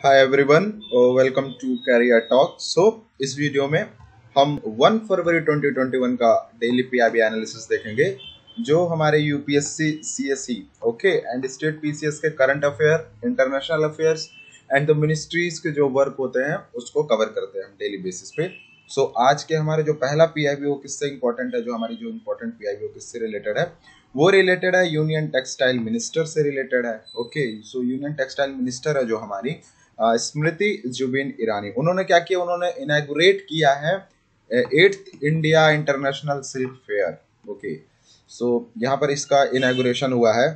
Hi everyone, welcome to career talk. इस video में हम 1 फरवरी 2021 का डेली पीआईबी एनालिसिस देखेंगे, जो हमारे UPSC, CSE, okay and state PCS के current affair, international affairs and the ministries के जो वर्क होते हैं उसको कवर करते हैं हम डेली बेसिस पे। आज के हमारे जो पहला पीआईबी वो किससे इंपॉर्टेंट है, जो हमारी जो इंपॉर्टेंट पीआईबी वो किससे रिलेटेड है, वो रिलेटेड है यूनियन टेक्सटाइल मिनिस्टर से रिलेटेड है। Okay, so union textile minister है जो हमारी स्मृति जुबिन ईरानी। उन्होंने क्या किया, उन्होंने इनॉग्रेट किया है 8th India international silk fair. Okay, so यहाँ पर इसका इनॉग्रेशन हुआ है।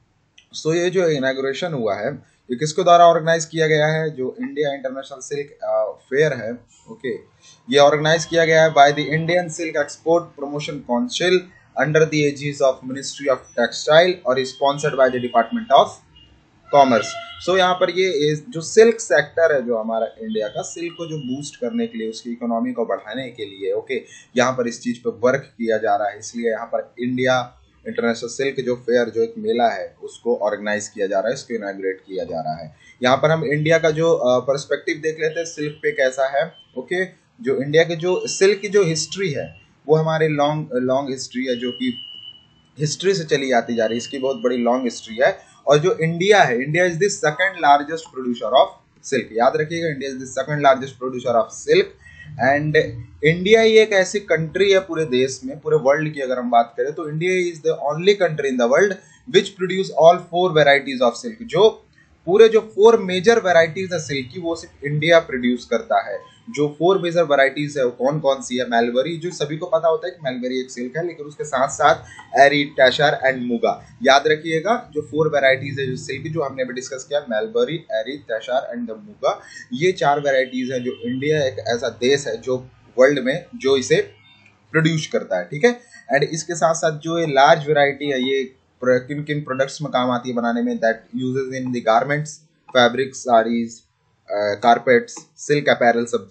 ये जो इनॉग्रेशन हुआ है ये किसके द्वारा ऑर्गेनाइज किया गया है, जो इंडिया इंटरनेशनल सिल्क फेयर है। ओके, ये ऑर्गेनाइज किया गया है by the Indian silk export promotion council under the aegis of ministry of textile और sponsored by the department of commerce. यहाँ पर ये जो सिल्क सेक्टर है, जो हमारा इंडिया का, सिल्क को जो बूस्ट करने के लिए, उसकी इकोनॉमी को बढ़ाने के लिए, ओके, यहाँ पर इस चीज पे वर्क किया जा रहा है। इसलिए यहाँ पर इंडिया इंटरनेशनल सिल्क जो फेयर, जो एक मेला है, उसको ऑर्गेनाइज किया जा रहा है, इसको इनॉग्रेट किया जा रहा है। यहाँ पर हम इंडिया का जो पर्सपेक्टिव देख लेते हैं सिल्क पे कैसा है। ओके, जो इंडिया के जो सिल्क की जो हिस्ट्री है वो हमारे लॉन्ग हिस्ट्री है, जो कि हिस्ट्री से चली आती जा रही है, इसकी बहुत बड़ी लॉन्ग हिस्ट्री है। और जो इंडिया है, India is the second largest producer of silk. याद रखिएगा, India is the second largest producer of silk. And India ही एक ऐसी कंट्री है पूरे देश में, पूरे वर्ल्ड की अगर हम बात करें तो India is the only country in the world which produce all 4 varieties of silk. जो पूरे जो 4 मेजर वेराइटीज है सिल्क की, वो सिर्फ इंडिया प्रोड्यूस करता है। जो 4 मेजर वेराइटीज है वो कौन कौन सी है? मलबरी, जो सभी को पता होता है कि मलबरी एक सिल्क है, लेकिन उसके साथ साथ एरी, टैशर एंड मुगा। याद रखिएगा, जो 4 वेराइटीज है जो सिल्क, जो हमने अभी डिस्कस किया, मलबरी, एरी, टैशर एंड मुगा, ये 4 वेराइटीज है। जो इंडिया एक ऐसा देश है जो वर्ल्ड में जो इसे प्रोड्यूस करता है, ठीक है। एंड इसके साथ साथ जो ये लार्ज वेराइटी है, ये किन किन प्रोडक्ट्स में काम आती है बनाने में, that uses in the garments, fabric, saris, carpets, silk apparel, सब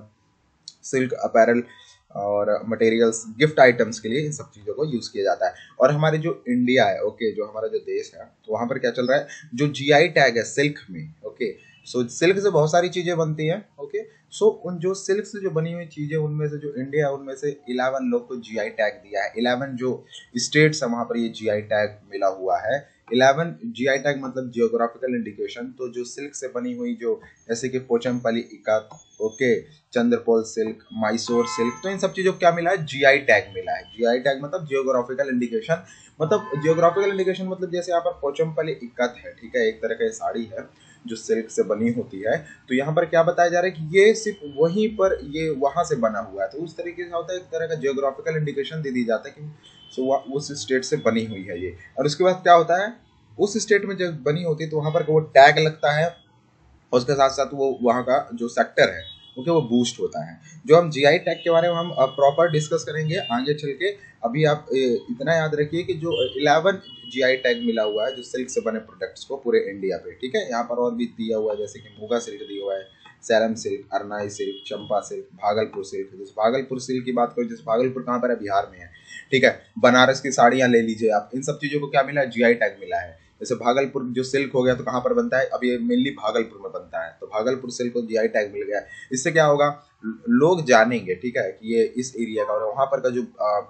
सिल्क अपैरल और मटेरियल्स, गिफ्ट आइटम्स के लिए इन सब चीज़ों को यूज़ किया जाता है। और हमारे जो इंडिया है, ओके, जो हमारा जो देश है, तो वहाँ पर क्या चल रहा है, जो जीआई टैग है सिल्क में, ओके, सिल्क से बहुत सारी चीज़ें बनती हैं। ओके, उन जो सिल्क से जो बनी हुई चीज़ें, उनमें से जो इंडिया है, उनमें से 11 लोग को जीआई टैग दिया है। 11 जो स्टेट्स है वहाँ पर ये जीआई टैग मिला हुआ है। 11 जीआई टैग मतलब जियोग्राफिकल इंडिकेशन। तो जो सिल्क से बनी हुई, जो जैसे कि पोचमपल्ली इकत, ओके, चंद्रपोल सिल्क, मैसूर सिल्क, तो इन सब चीज़ों को क्या मिला है? जीआई टैग मिला है। जीआई टैग मतलब जियोग्राफिकल इंडिकेशन। मतलब जियोग्राफिकल इंडिकेशन मतलब जैसे यहाँ पर पोचमपल्ली इकत है, ठीक है, एक तरह का साड़ी है जो सिल्क से बनी होती है। तो यहाँ पर क्या बताया जा रहा है कि ये सिर्फ वहीं पर, ये वहां से बना हुआ है। तो उस तरीके से होता है, एक तरह का जियोग्राफिकल इंडिकेशन दे दी जाता है कि उस स्टेट से बनी हुई है ये। और उसके बाद क्या होता है, उस स्टेट में जब बनी होती है तो वहां पर वो टैग लगता है, और उसके साथ साथ वो वहाँ का जो सेक्टर है, ओके, वो बूस्ट होता है। जो हम जीआई टैग के बारे में हम प्रॉपर डिस्कस करेंगे आगे चल के। अभी आप इतना याद रखिए कि जो 11 जीआई टैग मिला हुआ है जो सिल्क से बने प्रोडक्ट्स को पूरे इंडिया पे, ठीक है। यहाँ पर और भी दिया हुआ है, जैसे कि मुगा सिल्क दिया हुआ है, Salem silk, Arani silk, Champa silk, Bhagalpur silk. जैसे भागलपुर सिल्क की बात करो, जैसे भागलपुर कहाँ पर है? बिहार में है, ठीक है। बनारस की साड़ियाँ ले लीजिए आप, इन सब चीज़ों को क्या मिला है? जीआई टैग मिला है। जैसे भागलपुर जो सिल्क हो गया तो कहाँ पर बनता है? अब ये मेनली भागलपुर में बनता है, तो भागलपुर सिल्क को जीआई टैग मिल गया। इससे क्या होगा, लोग जानेंगे, ठीक है, कि ये इस एरिया का, और वहाँ पर का जो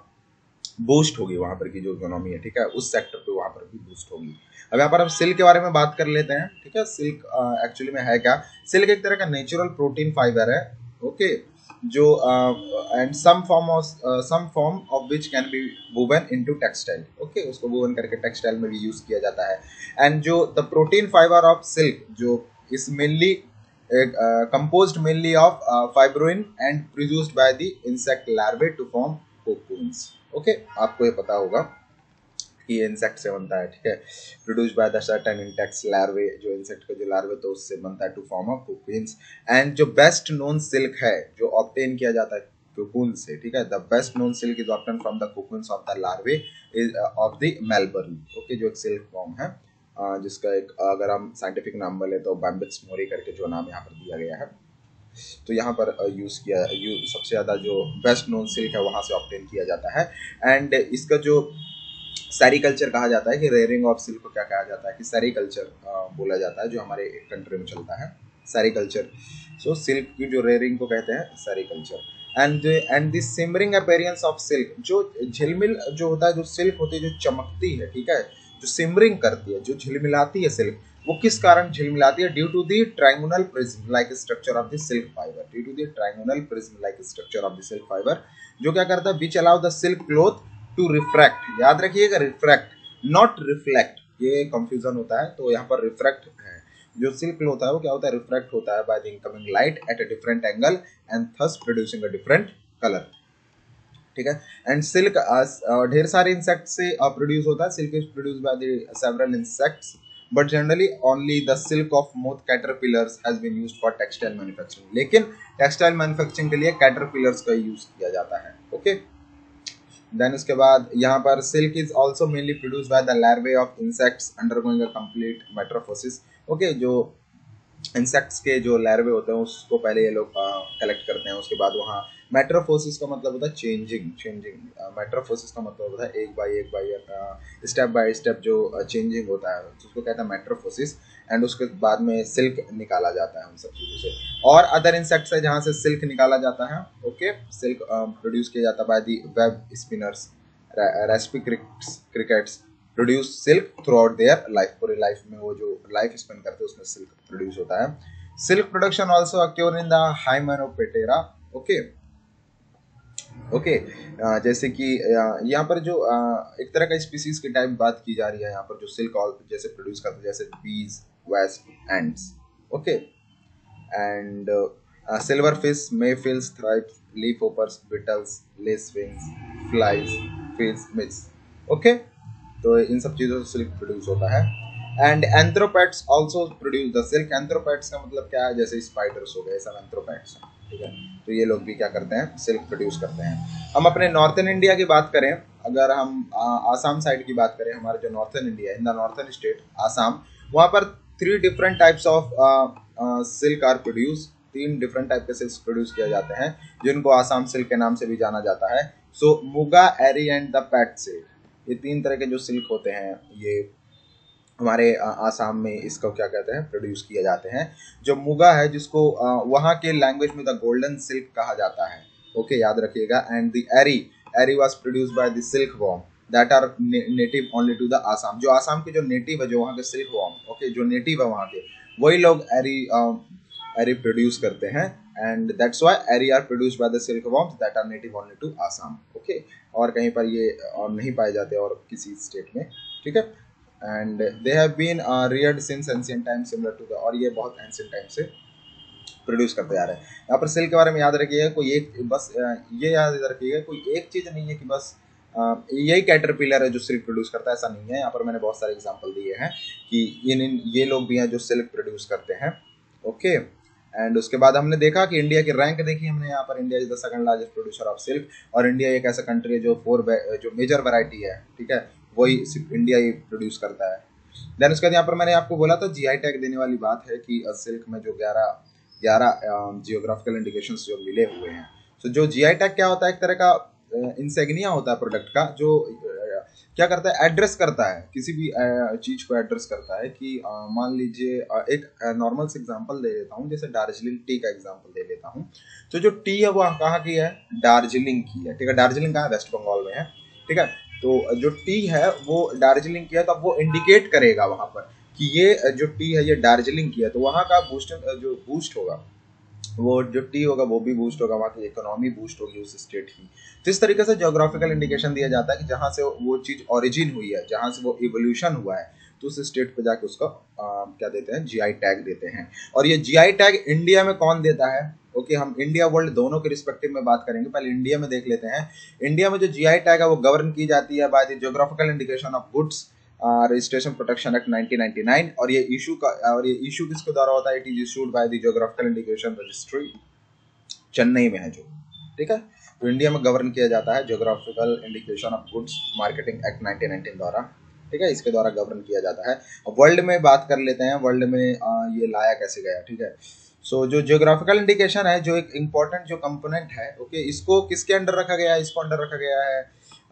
बूस्ट होगी, वहाँ पर की जो इकोनॉमी है, ठीक है, उस सेक्टर पे वहाँ पर भी बूस्ट होगी। अब यहाँ पर हम सिल्क के बारे में बात कर लेते हैं, ठीक है। सिल्क एक्चुअली में है क्या? सिल्क एक तरह का नेचुरल प्रोटीन फाइबर है, ओके, जो and some form of which can be woven into textile, okay, उसको वूवन करके टेक्सटाइल में भी यूज किया जाता है। एंड जो the protein fibre of silk, जो is mainly composed mainly of fibrin and produced by the insect larvae to form cocoons, okay, आपको ये पता होगा कि ये इंसेक्ट से बनता है, ठीक है। Produced by the certain insects larvae, जो इंसेक्ट का जो लार्वे तो उससे बनता है, to form of cocoons. And जो बेस्ट नोन सिल्क है जो ऑब्टेन किया जाता है कोकून से, ठीक है, the best known silk is obtain from the cocoons of the larvae is of the mulberry, okay, जो एक सिल्क फॉर्म है, जिसका एक अगर हम साइंटिफिक नाम बोले तो बैम्बिक्स मोरी करके जो नाम यहाँ पर दिया गया है। तो यहाँ पर सबसे ज़्यादा जो बेस्ट नोन सिल्क है वहाँ से ऑब्टेन किया जाता है। एंड इसका जो सेरीकल्चर कहा जाता है, कि रेयरिंग ऑफ सिल्क को क्या कहा जाता है, कि सेरीकल्चर बोला जाता है, जो हमारे कंट्री में चलता है। सेरिकल्चर। सो सिल्क की जो रेयरिंग को कहते हैं sericulture. And the shimmering appearance of silk, जो झिलमिल जो होता है, जो सिल्क होती है जो चमकती है, ठीक है, जो सिमरिंग करती है, जो झिलमिलाती है सिल्क, वो किस कारण झिलमिलाती है? Due to the triangular prism like structure of the silk fibre, due to the triangular prism like structure of the silk fibre, जो क्या करता है, which allow the silk cloth to refract. याद रखिएगा रिफ्रैक्ट, नॉट रिफ्लेक्ट, ये confusion होता है, तो यहाँ पर रिफ्रैक्ट है। जो सिल्क क्लॉथ है वो क्या होता है, रिफ्रैक्ट होता है by the incoming light at a different angle and thus producing a different colour, ठीक है। एंड सिल्क ढेर सारे इंसेक्ट से प्रोड्यूस होता है। Silk is produce by the several insects, but generally only the silk of moth caterpillars has been used for textile manufacturing. लेकिन textile manufacturing के लिए कैटरपिलर्स का यूज किया जाता है। ओके, देन उसके बाद यहाँ पर silk is also mainly produce by the larvae of insects undergoing a complete metamorphosis. Okay, जो इंसेक्ट्स के जो लार्वे होते हैं उसको पहले ये लोग कलेक्ट करते हैं, उसके बाद वहाँ मेटामॉर्फोसिस का मतलब होता है चेंजिंग। मेटामॉर्फोसिस का मतलब होता है एक बाय स्टेप बाय स्टेप जो चेंजिंग होता है, उसको कहता है मेटामॉर्फोसिस। एंड उसके बाद में सिल्क निकाला जाता है उन सब चीज़ों से। और अदर इंसेक्ट्स है जहाँ से सिल्क निकाला जाता है। ओके, सिल्क प्रोड्यूस किया जाता है by the web spinners, raspy crickets produce silk throughout their life, पूरी लाइफ में वो जो लाइफ स्पेंड करते हैं उसमें सिल्क प्रोड्यूस होता है। Silk production also occur in the Hymenoptera. Okay okay, जैसे कि यहाँ पर जो एक तरह का स्पीसीज की टाइप बात की जा रही है यहाँ पर, जो सिल्क जैसे प्रोड्यूस करते हैं, जैसे bees, wasps, ants. Okay, and silver fish, mayflies, thrips, leaf hoppers, beetles, lacewings, flies, fish, mites. Okay, तो इन सब चीज़ों से सिल्क प्रोड्यूस होता है। And arthropods also produce the silk. Arthropods का मतलब क्या है, जैसे स्पाइडर्स हो गए, सब एंथ्रोपैड्स हैं, ठीक है। तो ये लोग भी क्या करते हैं, सिल्क प्रोड्यूस करते हैं। हम अपने नॉर्थन इंडिया की बात करें, अगर हम आसाम साइड की बात करें, हमारे जो northern India, in the northern state Assam, वहाँ पर 3 different types of silk are produce. 3 different type के सिल्क प्रोड्यूस किए जाते हैं, जिनको आसाम सिल्क के नाम से भी जाना जाता है। So Muga, Eri and the Pat silk, ये 3 तरह के जो सिल्क होते हैं, ये हमारे आसाम में इसको क्या कहते हैं, प्रोड्यूस किए जाते हैं। जो मुगा है, जिसको वहाँ के लैंग्वेज में द गोल्डन सिल्क कहा जाता है। ओके, याद रखिएगा। And the Eri was produce by the silk worm that are native only to the Assam. जो आसाम के जो नेटिव है, जो वहाँ के सिल्क वॉर्म, ओके, जो नेटिव है वहाँ के, वही लोग एरी प्रोड्यूस करते हैं। And that's why Eri are produced by the silk worms that are native only to Assam. Okay, और कहीं पर ये और नहीं पाए जाते और किसी स्टेट में, ठीक है। And they have been reared since ancient time similar to the, और ये बहुत एंशिएंट टाइम से प्रोड्यूस करते आ रहे हैं। यहाँ पर सिल्क के बारे में याद रखिएगा, कोई एक बस ये याद रखिएगा, कोई एक चीज़ नहीं है कि बस यही कैटरपिलर है जो सिल्क प्रोड्यूस करता है, ऐसा नहीं है। यहाँ पर मैंने बहुत सारे एग्जांपल दिए हैं कि ये लोग भी हैं जो सिल्क प्रोड्यूस करते हैं। ओके, एंड उसके बाद हमने देखा कि इंडिया की रैंक देखी हमने यहाँ पर, India is the second largest producer of silk, और इंडिया एक ऐसा कंट्री है जो जो मेजर वैरायटी है, ठीक है, वही सिर्फ इंडिया ही प्रोड्यूस करता है। देन उसके बाद यहाँ पर मैंने आपको बोला था जीआई टैग देने वाली बात है कि सिल्क में जो 11 जियोग्राफिकल इंडिकेशंस जो मिले हुए हैं। तो जो जीआई टैग क्या होता है, एक तरह का इंसेग्निया होता है प्रोडक्ट का, जो क्या करता है, एड्रेस करता है, किसी भी चीज को एड्रेस करता है। कि मान लीजिए एक नॉर्मल से एग्जांपल दे देता हूँ, जैसे दार्जिलिंग टी का एग्जांपल दे लेता हूँ। तो जो टी है वो कहाँ की है, दार्जिलिंग की है, ठीक है। दार्जिलिंग कहाँ है, वेस्ट बंगाल में है, ठीक है। तो जो टी है वो दार्जिलिंग की है, तो अब वो इंडिकेट करेगा वहां पर कि ये जो टी है ये दार्जिलिंग की है, तो वहाँ का जो बूस्ट होगा, वो जो टी होगा वो भी बूस्ट होगा, वहाँ की इकोनॉमी बूस्ट होगी उस स्टेट की। तो इस तरीके से ज्योग्राफिकल इंडिकेशन दिया जाता है कि जहाँ से वो चीज़ ओरिजिन हुई है, जहाँ से वो इवोल्यूशन हुआ है, तो उस स्टेट पे जाके उसका क्या देते हैं, जीआई टैग देते हैं। और ये जीआई टैग इंडिया में कौन देता है, ओके, हम इंडिया वर्ल्ड दोनों के रिस्पेक्टिव में बात करेंगे, पहले इंडिया में देख लेते हैं। इंडिया में जो जीआई टैग है वो गवर्न की जाती है by the geographical indication of goods registration protection act 1999। और ये इशू किसके द्वारा होता है, it is issued by the geographical indication registry, Chennai में है जो, ठीक है। तो इंडिया में गवर्न किया जाता है geographical indication of goods marketing act 1919 द्वारा, ठीक है, इसके द्वारा गवर्न किया जाता है। वर्ल्ड में बात कर लेते हैं, वर्ल्ड में ये लाया कैसे गया, ठीक है। सो जो ज्योग्राफिकल इंडिकेशन है, जो एक इम्पोर्टेंट जो कंपोनेंट है, ओके, इसको किसके अंडर रखा गया है, इसको अंडर रखा गया है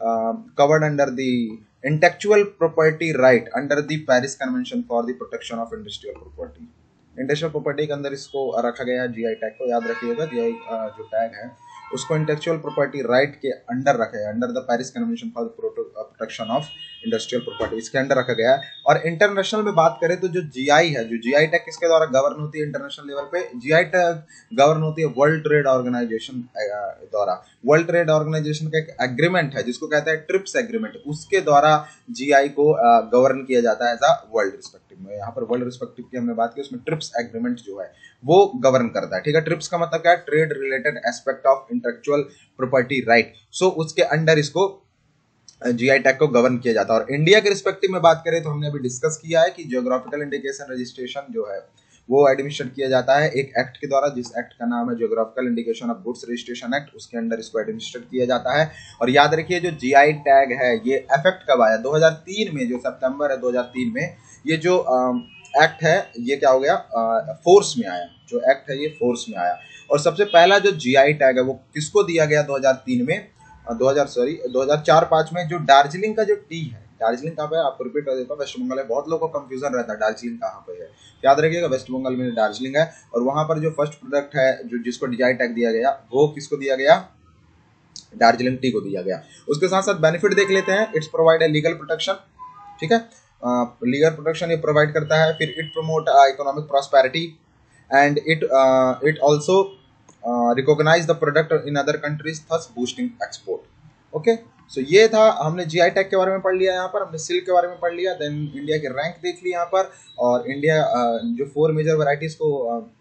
covered under the intellectual property right under the Paris convention for the protection of industrial property. Intellectual property के अंदर इसको रखा गया है जीआई टैग को। याद रखिएगा जीआई जो टैग है उसको इंटेलेक्चुअल प्रॉपर्टी राइट के अंडर रखा है, under the Paris convention for protection of industrial property, इसके अंडर रखा गया है। और इंटरनेशनल में बात करें तो जो जीआई है, जो जीआई टैग किसके द्वारा गवर्न होती है इंटरनेशनल लेवल पे, जीआई टैग गवर्न होती है वर्ल्ड ट्रेड ऑर्गेनाइजेशन द्वारा। वर्ल्ड ट्रेड ऑर्गेनाइजेशन का एक एग्रीमेंट है जिसको कहते हैं ट्रिप्स एग्रीमेंट, उसके द्वारा जीआई को गवर्न किया जाता है एज अ वर्ल्ड रिस्पेक्टिव में। यहाँ पर वर्ल्ड रिस्पेक्टिव की हमने बात की, उसमें ट्रिप्स एग्रीमेंट जो है वो गवर्न करता है, ठीक है। ट्रिप्स का मतलब क्या है, trade related aspect of intellectual property right. So उसके अंडर इसको जीआई टैग को गवर्न किया जाता है। और इंडिया के रिस्पेक्टिव में बात करें तो हमने अभी डिस्कस किया है कि जियोग्राफिकल इंडिकेशन रजिस्ट्रेशन जो है वो एडमिनिस्टर किया जाता है एक एक्ट के द्वारा, जिस एक्ट का नाम है geographical indication of goods registration act, उसके अंडर इसको एडमिनिस्टर किया जाता है। और याद रखिए जो जीआई टैग है ये इफेक्ट कब आया, 2003 में, जो सितंबर है 2003 में ये जो एक्ट है ये क्या हो गया, फोर्स में आया। जो एक्ट है ये फोर्स में आया। और सबसे पहला जो जीआई टैग है वो किसको दिया गया 2003 में, 2004-5 में, जो दार्जिलिंग का जो टी है, दार्जिलिंग कहाँ पे है आपको रिपीट कर देता हूँ, वेस्ट बंगाल है। बहुत लोगों को कंफ्यूजन रहता है दार्जिलिंग कहाँ पे है, याद रखिएगा वेस्ट बंगाल में दार्जिलिंग है। और वहां पर जो फर्स्ट प्रोडक्ट है जो जिसको जीआई टैग दिया गया वो किसको दिया गया, दार्जिलिंग टी को दिया गया। उसके साथ साथ बेनिफिट देख लेते हैं। It's provide a legal protection, ठीक है, लीगल प्रोटेक्शन ये प्रोवाइड करता है। फिर it promote economic prosperity and it also recognise the product in other countries thus boosting export. Okay, so ये था, हमने जीआई टैग के बारे में पढ़ लिया, यहाँ पर हमने सिल्क के बारे में पढ़ लिया, देन इंडिया की रैंक देख ली यहाँ पर, और इंडिया जो 4 मेजर वैरायटीज को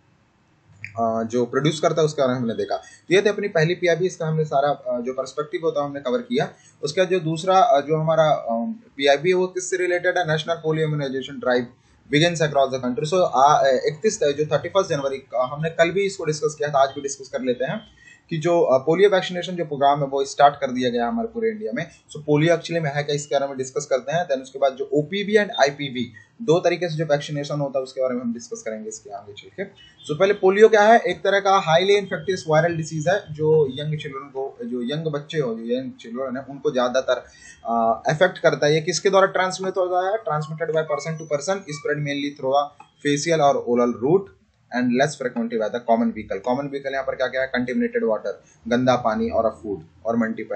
जो प्रोड्यूस करता है उसके बारे में हमने देखा। तो ये थी अपनी पहली पीआईबी, इसका हमने सारा जो पर्सपेक्टिव होता है हमने कवर किया। उसका जो दूसरा जो हमारा पीआईबी है वो किससे रिलेटेड है, national polio immunisation drive begins across the country. So 31 जनवरी हमने कल भी इसको डिस्कस किया था, आज भी डिस्कस कर लेते हैं कि जो पोलियो वैक्सीनेशन जो प्रोग्राम है वो स्टार्ट कर दिया गया हमारे पूरे इंडिया में। सो पोलियो एक्चुअली में है क्या, इसके बारे में डिस्कस करते हैं। देन उसके बाद जो ओपीवी एंड आईपीवी दो तरीके से जो वैक्सीनेशन होता है उसके बारे में हम डिस्कस करेंगे इसके आगे चल के। सो पहले पोलियो क्या है, एक तरह का हाईली इन्फेक्टियस वायरल डिसीज है जो यंग चिल्ड्रन को, जो यंग बच्चे हो, जो यंग चिल्ड्रन है उनको ज्यादातर अफेक्ट करता है। ये किसके द्वारा ट्रांसमिट होता है, transmitted by person to person, spread mainly through a facial और oral route and less frequently by the common vehicle. Common vehicle यहाँ पर क्या क्या है, कंटेमिनेटेड वाटर, गंदा पानी और अ फूड, और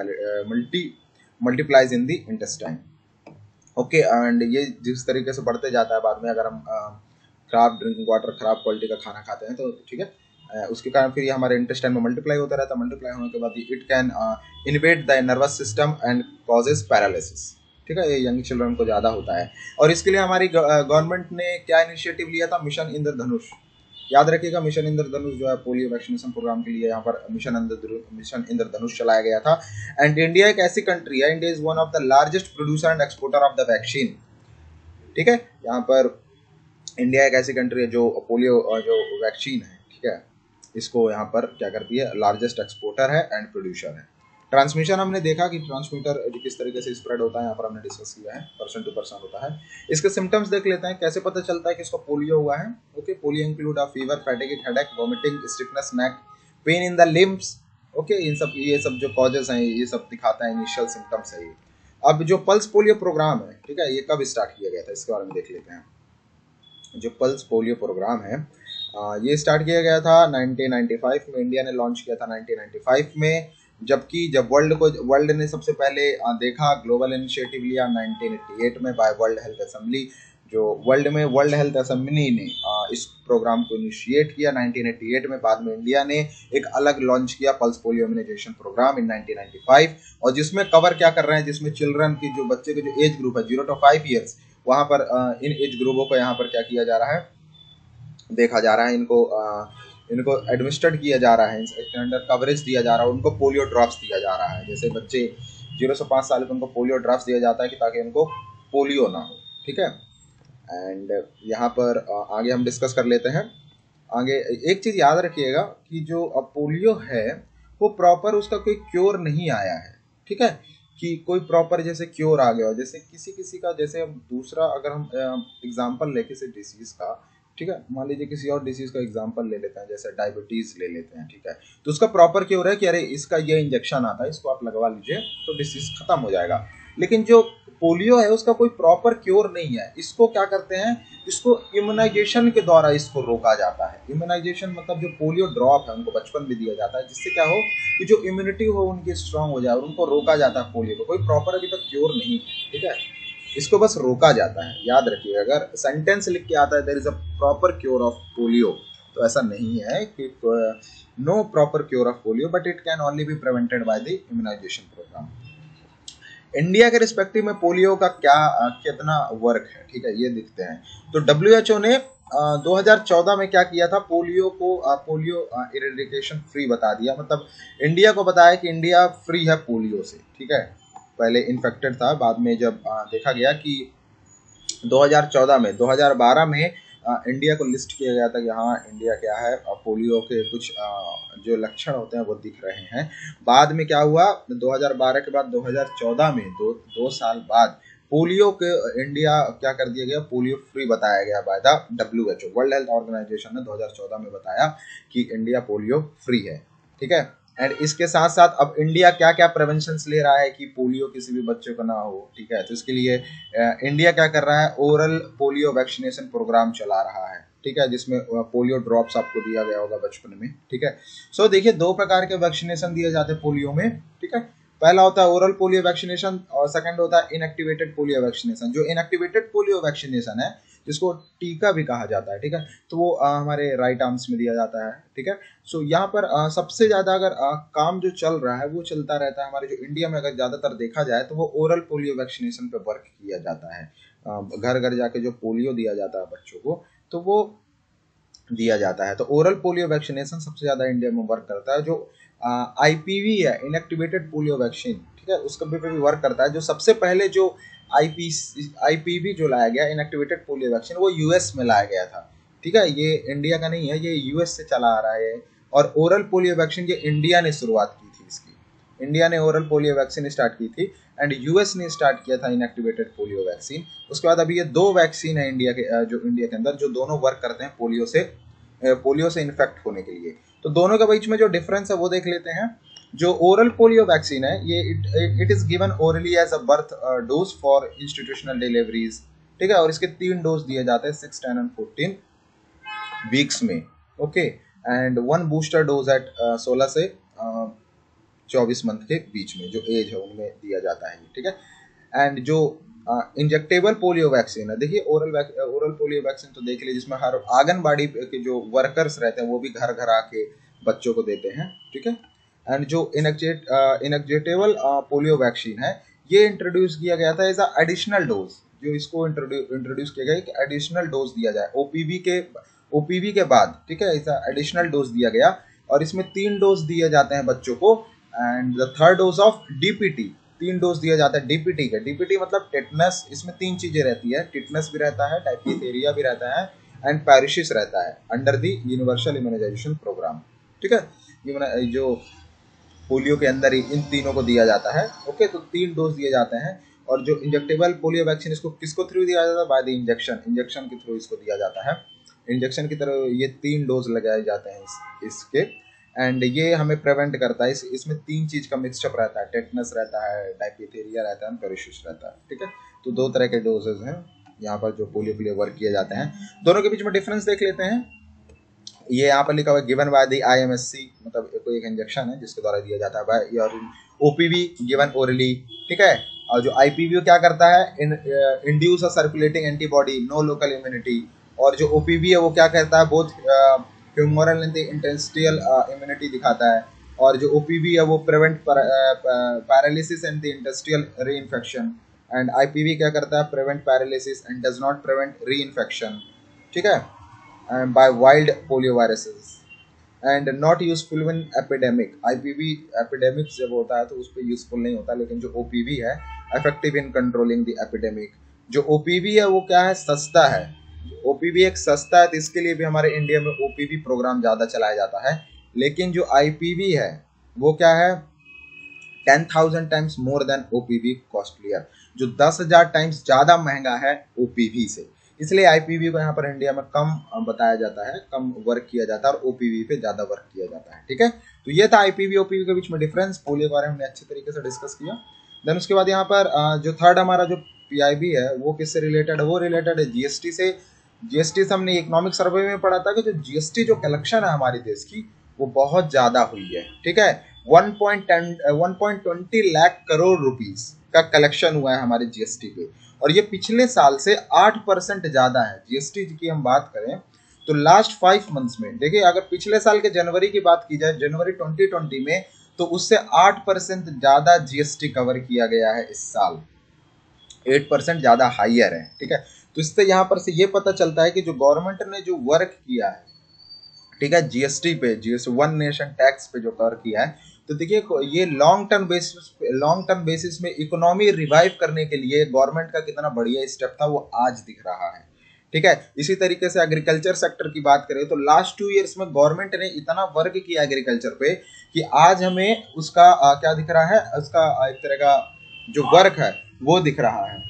multiplies in the intestine. Okay, and ये जिस तरीके से बढ़ते जाता है बाद में, अगर हम खराब ड्रिंकिंग वाटर, खराब क्वालिटी का खाना खाते हैं तो ठीक है, उसके कारण फिर ये हमारे इंटेस्टाइन में मल्टीप्लाई होता रहता है। मल्टीप्लाई होने के बाद it can invade the nervous system and causes paralysis, ठीक है, ये यंग चिल्ड्रन को ज्यादा होता है। और इसके लिए हमारी गवर्नमेंट ने क्या इनिशिएटिव लिया था, मिशन इंद्रधनुष। याद रखिएगा मिशन इंद्रधनुष जो है पोलियो वैक्सीनेशन प्रोग्राम के लिए यहाँ पर मिशन इंद्रधनुष चलाया गया था। एंड इंडिया एक ऐसी कंट्री है, India is one of the largest producer and exporter of the vaccine, ठीक है। यहाँ पर इंडिया एक ऐसी कंट्री है जो पोलियो जो वैक्सीन है, ठीक है, इसको यहाँ पर क्या करती है, लार्जेस्ट एक्सपोर्टर है एंड प्रोड्यूसर है। ट्रांसमिशन हमने देखा कि ट्रांसमीटर किस तरीके से स्प्रेड होता है, यहाँ पर हमने डिस्कस किया है, पर्सन टू पर्सन होता है। इसके सिम्टम्स देख लेते हैं, कैसे पता चलता है कि इसको पोलियो हुआ है। Okay, polio include a fever, fatigue, headache, vomiting, stiffness, neck pain in the limbs. Okay, ये सब जो कॉजेज हैं ये सब दिखाता है, इनिशियल सिम्टम्स है ये। अब जो पल्स पोलियो प्रोग्राम है, ठीक है, ये कब स्टार्ट किया गया था इसके बारे में देख लेते हैं। जो पल्स पोलियो प्रोग्राम है ये स्टार्ट किया गया था 1995 में, इंडिया ने लॉन्च किया था 1995 में। जबकि जब वर्ल्ड ने सबसे पहले देखा, ग्लोबल इनिशिएटिव लिया 1988 में बाय वर्ल्ड हेल्थ असेंबली। जो वर्ल्ड हेल्थ असेंबली ने इस प्रोग्राम को इनिशिएट किया 1988 में। बाद में इंडिया ने एक अलग लॉन्च किया pulse polio immunisation programme in 1995, और जिसमें कवर क्या कर रहे हैं, जिसमें चिल्ड्रन की जो बच्चे का जो एज ग्रुप है 0 to 5 ईयर्स, वहां पर इन एज ग्रुपों को यहाँ पर क्या किया जा रहा है, देखा जा रहा है, इनको एडमिनिस्ट्रेट किया जा रहा है, इसके अंडर कवरेज दिया जा रहा है, उनको पोलियो ड्रॉप्स दिया जा रहा है। जैसे बच्चे 0 से 5 साल के उनको पोलियो ड्रॉप्स दिया जाता है कि ताकि उनको पोलियो ना हो, ठीक है। एंड यहाँ पर आगे हम डिस्कस कर लेते हैं। आगे एक चीज याद रखिएगा कि जो अब पोलियो है वो प्रॉपर उसका कोई क्योर नहीं आया है, ठीक है, कि कोई प्रॉपर जैसे क्योर आ गया हो। जैसे किसी का, जैसे हम दूसरा अगर हम एग्जांपल ले किसी डिसीज का, ठीक है, मान लीजिए किसी और डिसीज का एग्जांपल ले लेते हैं, जैसे डायबिटीज ले लेते हैं, ठीक है, तो उसका प्रॉपर क्योर है कि अरे इसका ये इंजेक्शन आता है, इसको आप लगवा लीजिए तो डिसीज खत्म हो जाएगा। लेकिन जो पोलियो है उसका कोई प्रॉपर क्योर नहीं है। इसको क्या करते हैं, इसको इम्यूनाइजेशन के द्वारा इसको रोका जाता है। इम्यूनाइजेशन मतलब जो पोलियो ड्रॉप है उनको बचपन में दिया जाता है, जिससे क्या हो कि जो इम्यूनिटी हो उनकी स्ट्रांग हो जाए और उनको रोका जाता है पोलियो को। कोई प्रॉपर अभी तक क्योर नहीं है, ठीक है, इसको बस रोका जाता है। याद रखिए, अगर सेंटेंस लिख के आता है there is a proper cure of polio, तो ऐसा नहीं है कि no proper cure of polio, but it can only be prevented by the immunisation programme. India के रिस्पेक्टिव में पोलियो का कितना वर्क है, ठीक है, ये देखते हैं। तो WHO ने 2014 में क्या किया था, पोलियो इरेडिकेशन फ्री बता दिया। मतलब इंडिया को बताया कि इंडिया फ्री है पोलियो से, ठीक है। पहले इन्फेक्टेड था, बाद में जब देखा गया कि 2012 में इंडिया को लिस्ट किया गया था कि हाँ इंडिया क्या है, पोलियो के कुछ जो लक्षण होते हैं वो दिख रहे हैं। बाद में क्या हुआ, 2012 के बाद 2014 में दो साल बाद पोलियो के इंडिया क्या कर दिया गया, पोलियो फ्री बताया गया by the WHO, World Health Organization ने 2014 में बताया कि इंडिया पोलियो फ्री है, ठीक है। एंड इसके साथ साथ अब इंडिया क्या क्या प्रिवेंशन ले रहा है कि पोलियो किसी भी बच्चे को ना हो, ठीक है। तो इसके लिए इंडिया क्या कर रहा है, ओरल पोलियो वैक्सीनेशन प्रोग्राम चला रहा है, ठीक है, जिसमें पोलियो ड्रॉप्स आपको दिया गया होगा बचपन में, ठीक है। सो देखिए, दो प्रकार के वैक्सीनेशन दिए जाते हैं पोलियो में, ठीक है। पहला होता है ओरल पोलियो वैक्सीनेशन और सेकंड होता है इनएक्टिवेटेड पोलियो वैक्सीनेशन। जो इनएक्टिवेटेड पोलियो वैक्सीनेशन है, जिसको टीका भी कहा जाता है, ठीक है, तो वो हमारे राइट आर्म्स में दिया जाता है, ठीक है। सो यहाँ पर सबसे ज्यादा अगर काम जो चल रहा है वो चलता रहता है हमारे जो इंडिया में, अगर ज्यादातर देखा जाए तो वो ओरल पोलियो वैक्सीनेशन पे वर्क किया जाता है। घर घर जाके जो पोलियो दिया जाता है बच्चों को, तो वो दिया जाता है। तो ओरल पोलियो वैक्सीनेशन सबसे ज्यादा इंडिया में वर्क करता है। जो IPV है, इनएक्टिवेटेड पोलियो वैक्सीन, ठीक है, उसका भी वर्क करता है। जो सबसे पहले जो IPV जो लाया गया, इनएक्टिवेटेड पोलियो वैक्सीन, वो US में लाया गया था, ठीक है। ये इंडिया का नहीं है, ये US से चला आ रहा है। और ओरल पोलियो वैक्सीन ये इंडिया ने शुरुआत की थी इसकी, इंडिया ने ओरल पोलियो वैक्सीन स्टार्ट की थी एंड US ने स्टार्ट किया था इनएक्टिवेटेड पोलियो वैक्सीन। उसके बाद अभी ये दो वैक्सीन है इंडिया के, जो इंडिया के अंदर, जो दोनों वर्क करते हैं पोलियो से इन्फेक्ट होने के लिए। तो दोनों के बीच में जो डिफरेंस है वो देख लेते हैं। जो ओरल पोलियो वैक्सीन है, ये it is given orally as a birth dose for institutional deliveries, ठीक है। और इसके 3 डोज दिए जाते हैं 6, 10 एंड 14 वीक्स में, okay. And 1 booster dose at 16 से 24 मंथ के बीच में जो एज है उनमें दिया जाता है, ठीक है। एंड जो इंजेक्टेबल पोलियो वैक्सीन है, देखिए ओरल पोलियो वैक्सीन तो देख लीजिए, जिसमें हर आंगनबाड़ी के जो वर्कर्स रहते हैं वो भी घर घर आके बच्चों को देते हैं, ठीक है। एंड जो इनजेक्टेबल पोलियो वैक्सीन है, ये इंट्रोड्यूस किया गया था एज अ एडिशनल डोज। जो इसको इंट्रोड्यूस किया गया कि एडिशनल डोज दिया जाए OPV के बाद, ठीक है, ऐसा एडिशनल डोज दिया गया। और इसमें 3 डोज दिए जाते हैं बच्चों को। And the third dose of DPT, 3 dose दिया जाता है DPT का। DPT मतलब टेटनस, इसमें 3 चीजें रहती है, टिटनस भी रहता है, डायप्थीरिया भी रहता है एंड पैरिशिस रहता है under the universal immunisation programme, ठीक है। जो पोलियो के अंदर ही इन तीनों को दिया जाता है, ओके। तो 3 डोज दिए जाते हैं। और जो इंजेक्टेबल पोलियो वैक्सीन, इसको किसको थ्रू दिया जाता है, बाय द इंजेक्शन के थ्रू इसको दिया जाता है। इंजेक्शन की तरह ये 3 डोज लगाए जाते हैं इसके। एंड ये हमें प्रिवेंट करता है, इसमें 3 चीज का मिक्सचर रहता है, टेटनस रहता है, डायप्थीरिया रहता है, पैरिशिस रहता है, ठीक है। तो 2 तरह के डोजेज हैं यहाँ पर जो पोलियो के लिए वर्क किए जाते हैं। दोनों के बीच में डिफरेंस देख लेते हैं। ये यहाँ पर लिखा हुआ है गिवन बाय द IMSC, मतलब कोई एक इंजेक्शन है जिसके द्वारा दिया जाता है बाय, और OPV गिवन ओरली, ठीक है। और जो IPV क्या करता है, induce a circulating antibody, no local immunity. और जो OPV है वो क्या करता है, both humoral and intestinal immunity दिखाता है। और जो OPV है वो prevent paralysis and the intestinal reinfection. And IPV क्या करता है, prevent paralysis and does not prevent reinfection, ठीक है, by wild polioviruses and not useful when epidemic। IPV epidemic जब होता है तो उस पर यूजफुल नहीं होता, लेकिन जो OPV है effective in controlling the epidemic। जो OPV है वो क्या है, सस्ता है। OPV एक सस्ता है, तो इसके लिए भी हमारे इंडिया में OPV प्रोग्राम ज्यादा चलाया जाता है। लेकिन जो IPV है वो क्या है, 10,000 times more than OPV costlier, जो 10,000 टाइम्स ज्यादा महंगा है OPV से। इसलिए IPV को यहाँ पर इंडिया में कम बताया जाता है, कम वर्क किया जाता है, और OPV पे ज्यादा वर्क किया जाता है, ठीक है। तो ये था IPV OPV के बीच में डिफरेंस। पोलियो के बारे में हमने अच्छे तरीके से डिस्कस किया। देन उसके बाद यहाँ पर जो थर्ड हमारा जो पीआईबी है वो किससे रिलेटेड है, वो रिलेटेड है जीएसटी से। जीएसटी से हमने इकोनॉमिक सर्वे में पढ़ा था कि जो जीएसटी जो कलेक्शन है हमारे देश की वो बहुत ज्यादा हुई है, ठीक है। 1.20 लाख करोड़ रुपीस का कलेक्शन हुआ है हमारे जीएसटी पे, और ये पिछले साल से 8% ज्यादा है। जीएसटी की हम बात करें तो लास्ट 5 मंथ्स में देखिए, अगर पिछले साल के जनवरी की बात की जाए, जनवरी 2020 में, तो उससे 8% ज्यादा जीएसटी कवर किया गया है इस साल, 8% ज्यादा हाइयर है, ठीक है। तो इससे यहाँ पर से ये पता चलता है कि जो गवर्नमेंट ने जो वर्क किया है, ठीक है, जीएसटी पे, जीएसटी वन नेशन टैक्स पे जो कवर किया है, तो देखिए ये लॉन्ग टर्म बेसिस में इकोनॉमी रिवाइव करने के लिए गवर्नमेंट का कितना बढ़िया स्टेप था वो आज दिख रहा है, ठीक है। इसी तरीके से एग्रीकल्चर सेक्टर की बात करें तो लास्ट 2 इयर्स में गवर्नमेंट ने इतना वर्क किया एग्रीकल्चर पे कि आज हमें उसका क्या दिख रहा है, उसका एक तरह का जो वर्क है वो दिख रहा है।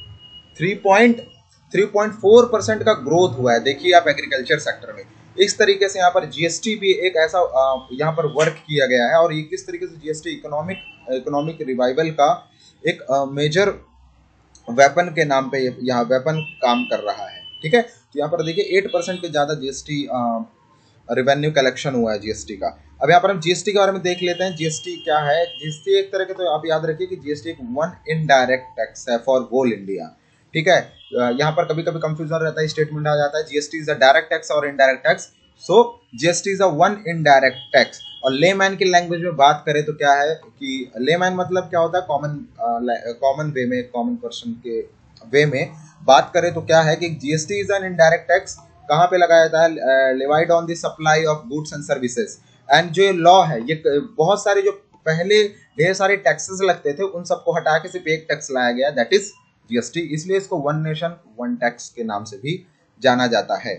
3.4% का ग्रोथ हुआ है, देखिए आप एग्रीकल्चर सेक्टर में। इस तरीके से यहाँ पर जीएसटी भी एक ऐसा यहाँ पर वर्क किया गया है, और ये किस तरीके से जीएसटी इकोनॉमिक रिवाइवल का एक मेजर वेपन के नाम पे यहाँ वेपन काम कर रहा है, ठीक है। तो यहाँ पर देखिए 8% के ज्यादा जीएसटी रेवेन्यू कलेक्शन हुआ है जीएसटी का। अब यहाँ पर हम जीएसटी के बारे में देख लेते हैं। जीएसटी क्या है? जीएसटी एक तरह के, तो आप याद रखिए कि जीएसटी एक वन इनडायरेक्ट टैक्स है फॉर होल इंडिया, ठीक है। यहाँ पर कभी कभी कंफ्यूजन रहता है, स्टेटमेंट आ जाता है GST is a direct tax और indirect tax. So GST is a one indirect tax. और लेमैन की लैंग्वेज में बात करें तो क्या है कि लेमैन मतलब क्या होता है, कॉमन वे में, कॉमन पर्सन के वे में बात करें तो क्या है कि GST is an indirect tax. कहाँ पे लगाया जाता है? Levied on the supply of goods and services. And जो लॉ है, ये बहुत सारे जो पहले ढेर सारे टैक्सेस लगते थे उन सबको हटा के सिर्फ एक टैक्स लाया गया, दैट इज जीएसटी। इसलिए इसको वन नेशन वन टैक्स के नाम से भी जाना जाता है,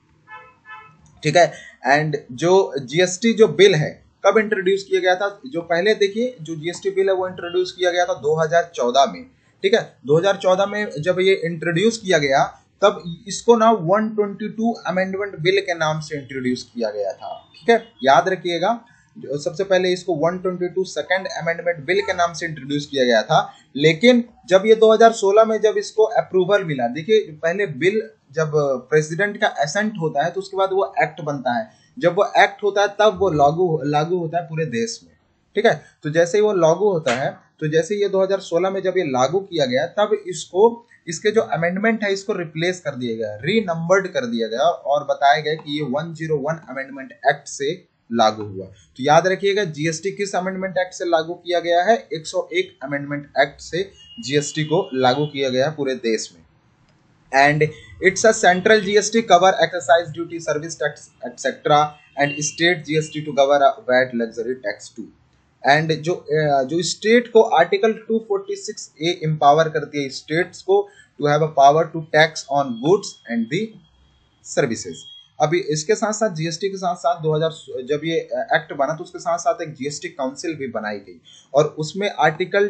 ठीक है। एंड जो जीएसटी जो बिल है कब इंट्रोड्यूस किया गया था? जो पहले देखिए जो जीएसटी बिल है वो इंट्रोड्यूस किया गया था 2014 में, ठीक है। 2014 में जब ये इंट्रोड्यूस किया गया तब इसको ना 122 अमेंडमेंट बिल के नाम से इंट्रोड्यूस किया गया था, ठीक है, याद रखिएगा। सबसे पहले इसको 122 सेकंड अमेंडमेंट बिल के नाम से इंट्रोड्यूस किया गया था। लेकिन जब ये 2016 में जब इसको अप्रूवल मिला, देखिए पहले बिल जब प्रेसिडेंट का एसेंट होता है तो उसके बाद वो एक्ट बनता है। जब वो एक्ट होता है तब वो लागू होता है पूरे देश में, ठीक है। तो जैसे ही वो लागू होता है, तो जैसे ये 2016 में जब ये लागू किया गया तब इसको, इसके जो अमेंडमेंट है इसको रिप्लेस कर दिया गया, रीनंबर्ड कर दिया गया, और बताया गया कि ये 101 अमेंडमेंट एक्ट से लागू हुआ। तो याद रखिएगा जीएसटी किस अमेंडमेंट एक्ट से लागू किया गया है? 101 अमेंडमेंट एक्ट से जीएसटी को लागू किया गया है पूरे देश में। And it's a central GST cover excise duty, service tax, etc. and state GST to cover a VAT luxury tax too. And जो स्टेट को आर्टिकल 246A एम्पावर करती है स्टेट्स को to have a power to tax on goods and the services. अभी इसके साथ साथ GST के साथ साथ 2000 जब ये एक्ट बना तो उसके साथ साथ एक जीएसटी काउंसिल भी बनाई गई, और उसमें आर्टिकल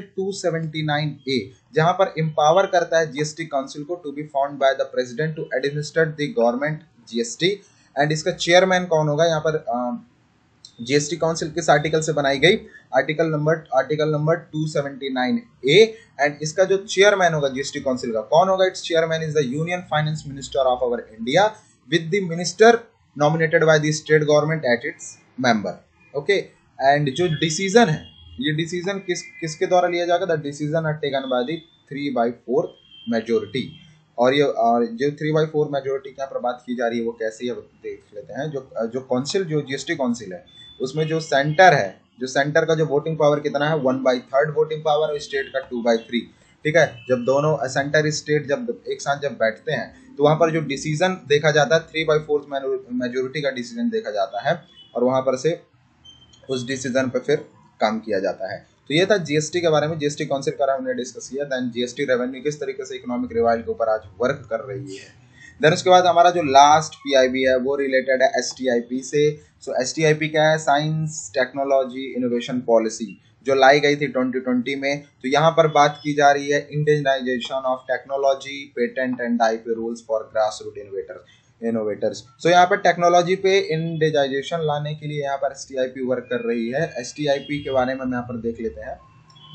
279A जहां पर एम्पावर करता है जीएसटी काउंसिल को to be found by the president to administer the government GST. And इसका चेयरमैन कौन होगा? यहाँ पर जीएसटी काउंसिल किस आर्टिकल से बनाई गई? Article number 279A। एंड इसका जो चेयरमैन होगा जीएसटी काउंसिल का, कौन होगा? Its chairman is the union finance minister of our India with the minister nominated by the state government at its member, okay। and जो डिसीजन है, ये decision किसके द्वारा लिया जाएगा? The decision are taken by the 3/4 majority. और जो 3/4 majority की यहाँ पर बात की जा रही है वो कैसी है देख लेते हैं। जो काउंसिल, जो जीएसटी काउंसिल है, उसमें जो सेंटर है, जो सेंटर का जो वोटिंग पावर कितना है? 1/3 वोटिंग पावर, और स्टेट का 2/3, ठीक है। जब दोनों सेंटर स्टेट जब एक साथ जब बैठते हैं तो वहां पर जो डिसीजन देखा जाता है 3/4 मेजोरिटी का डिसीजन देखा जाता है, और वहां पर से उस डिसीजन पे फिर काम किया जाता है। तो ये था जीएसटी के बारे में, जीएसटी काउंसिल का हमने डिस्कस किया। देन जीएसटी रेवेन्यू किस तरीके से इकोनॉमिक रिवाइवल के ऊपर आज वर्क कर रही है। देन उसके बाद हमारा जो लास्ट पीआईबी है वो रिलेटेड है एसटीआईपी से। सो एसटीआईपी क्या है? साइंस टेक्नोलॉजी इनोवेशन पॉलिसी, जो लाई गई थी 2020 में। तो यहाँ पर बात की जा रही है indigenisation of technology, patent and IP rules for grass root innovators. So यहाँ पर टेक्नोलॉजी पे इंडिजाइजेशन लाने के लिए यहाँ पर एसटीआईपी वर्क कर रही है। एसटीआईपी के बारे में हम यहाँ पर देख लेते हैं।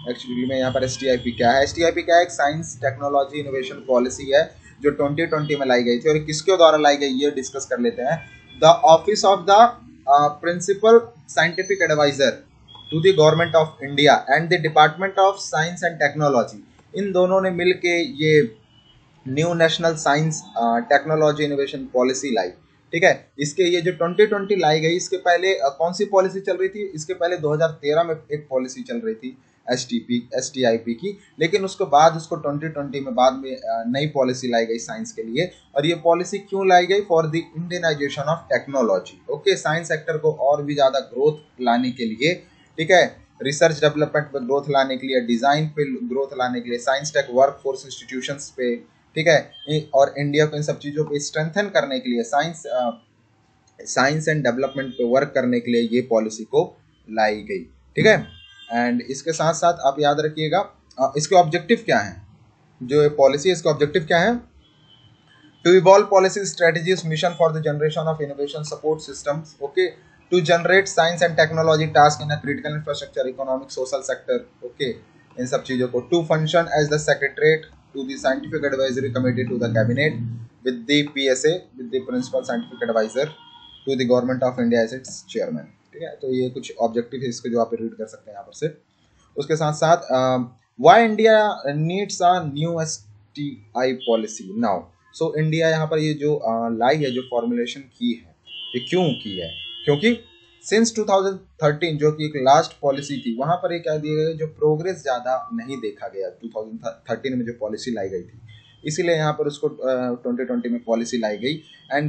एक्चुअली में यहाँ पर STIP क्या है? STIP क्या है? एक साइंस टेक्नोलॉजी इनोवेशन पॉलिसी है जो 2020 में लाई गई थी, और किसके द्वारा लाई गई ये डिस्कस कर लेते हैं। The office of the principal scientific advisor to the government of India and the department of science and technology, इन दोनों ने मिलके ये new national science technology innovation policy लाई। ठीक है, इसके ये जो 2020 लाई गई, इसके पहले कौन सी पॉलिसी चल रही थी? इसके पहले 2013 में एक पॉलिसी चल रही थी STIP की, लेकिन उसके बाद उसको 2020 में बाद में नई पॉलिसी लाई गई साइंस के लिए। और ये पॉलिसी क्यों लाई गई? For the Indianisation of technology. Okay, science sector को और भी ज़्यादा ग्रोथ लाने के लिए, ठीक है, रिसर्च डेवलपमेंट पे ग्रोथ लाने के लिए, डिज़ाइन पे ग्रोथ लाने के लिए, science tech work force institutions पे, ठीक है, और इंडिया को इन सब चीज़ों पे स्ट्रेंथन करने के लिए, साइंस एंड डेवलपमेंट पे वर्क करने के लिए ये पॉलिसी को लाई गई। ठीक है, एंड इसके साथ साथ आप याद रखिएगा इसके ऑब्जेक्टिव क्या हैं। जो ये पॉलिसी है इसका ऑब्जेक्टिव क्या है? To evolve policy strategies mission for the generation of innovation support systems, okay, to generate science and technology task in a critical infrastructure, economic, social sector, okay, इन सब चीज़ों को। To function as the secretariat to the scientific advisory committee to the cabinet with the PSA, with the principal scientific advisor to the government of India as its chairman। ठीक है, तो ये कुछ objective है इसके जो आप रीड कर सकते हैं यहाँ पर से। उसके साथ साथ why India needs a new STI policy now। So India यहाँ पर ये जो लाई है, जो फॉर्मुलेशन की है, ये क्यों की है? क्योंकि सिंस 2013 जो कि एक लास्ट पॉलिसी थी, वहां पर ये क्या दिया गया, जो प्रोग्रेस ज़्यादा नहीं देखा गया 2013 में जो पॉलिसी लाई गई थी, इसीलिए यहाँ पर उसको 2020 में पॉलिसी लाई गई।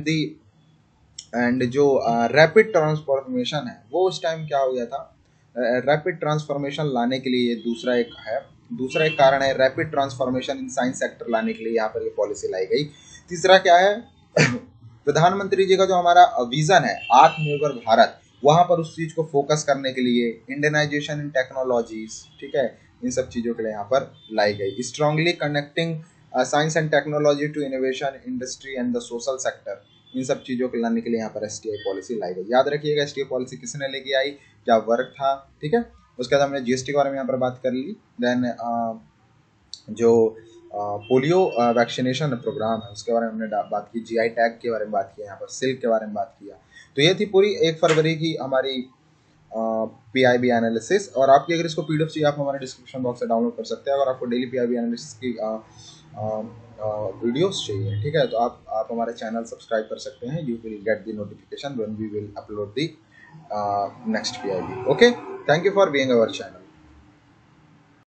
एंड जो रैपिड ट्रांसफॉर्मेशन है वो उस टाइम क्या हो गया था? रैपिड ट्रांसफॉर्मेशन लाने के लिए ये दूसरा एक कारण है, rapid transformation in science sector लाने के लिए यहाँ पर ये पॉलिसी लाई गई। तीसरा क्या है? प्रधानमंत्री जी का जो हमारा विजन है आत्मनिर्भर भारत, वहां पर उस चीज को फोकस करने के लिए इंडियनाइजेशन इन टेक्नोलॉजीज, ठीक है, इन सब चीजों के लिए यहाँ पर लाई गई। Strongly connecting science and technology to innovation, industry and the social sector, इन सब चीजों को लाने के लिए यहाँ पर STI पॉलिसी लाई गई। याद रखिएगा STI पॉलिसी किसने लेके आई, क्या वर्क था। ठीक है, उसके बाद हमने GST के बारे में यहाँ पर बात कर ली। देन जो पोलियो वैक्सीनेशन प्रोग्राम है उसके बारे में हमने बात की, GI टैग के बारे में बात किया, यहाँ पर सिल्क के बारे में बात किया। तो ये थी पूरी 1 फरवरी की हमारी PIB एनालिसिस। और आपकी अगर इसको PDF चाहिए आप हमारे डिस्क्रिप्शन बॉक्स से डाउनलोड कर सकते हैं। अगर आपको डेली PIB एनालिसिस की वीडियोस चाहिए, ठीक है, तो आप हमारे चैनल सब्सक्राइब कर सकते हैं। You will get the notification when we will upload the next PIB। Okay, thank you for being our channel.